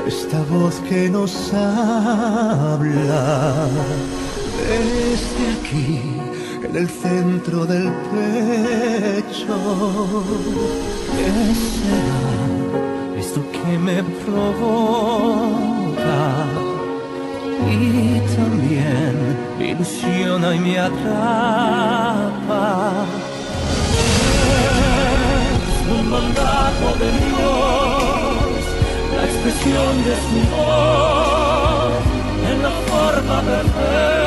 esta voz que nos habla desde aquí, en el centro del pecho. ¿Qué será esto que me provoca y también me ilusiona y me atrapa? Es un mandato de Dios, la expresión de su voz en la forma perfecta